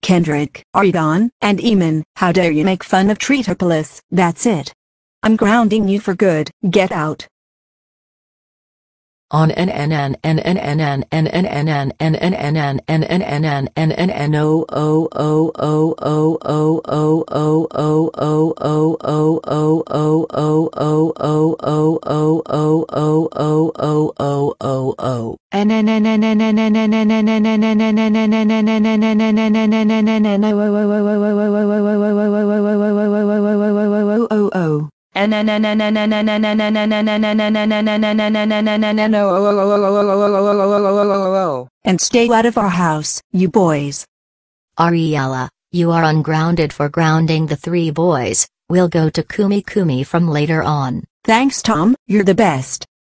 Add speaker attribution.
Speaker 1: Kendrick, Aridan, and Eamon, how dare you make fun of Treetopolis? That's it. I'm grounding you for good. Get out.
Speaker 2: On
Speaker 1: And stay out of our house, you boys.
Speaker 2: Ariela, you are ungrounded for grounding the three boys. We'll go to Kumi Kumi from later on.
Speaker 1: Thanks, Tom, you're the best.